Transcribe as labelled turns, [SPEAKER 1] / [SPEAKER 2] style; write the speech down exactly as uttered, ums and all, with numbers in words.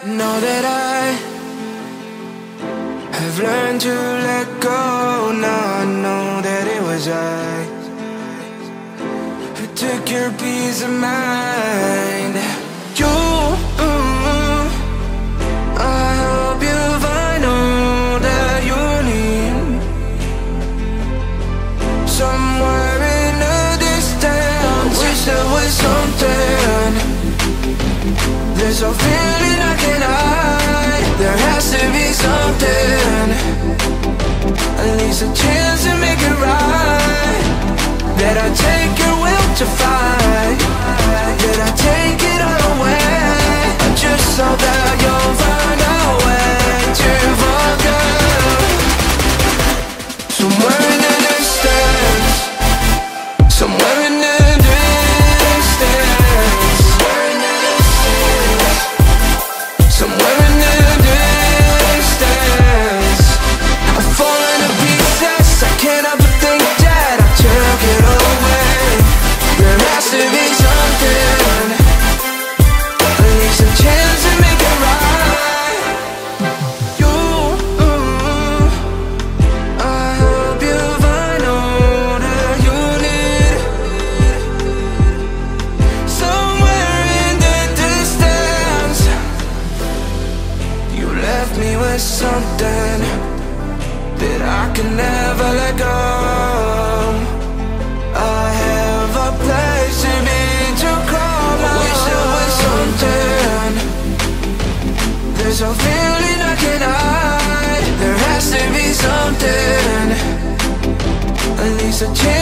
[SPEAKER 1] Know that I have learned to let go. Now I know that it was I who took your peace of mind. You, I hope you find all that you need somewhere in the distance. Wish there was something. There's a feeling I can't hide. There has to be something, at least a chance to make it right. That I take your will to fight, that I take it all away, just so that you'll find a way to forget. Somewhere in the distance, somewhere in the somewhere in the distance, I'm falling to pieces. I can't help but think that I took it away. There has to be something, at least a chance to make it right. You, I hope you find all that you need somewhere in the distance. You left me with something that I can never let go. I have a place to be, to call my own. Wish there was something. There's a feeling I can't hide. There has to be something, at least a chance.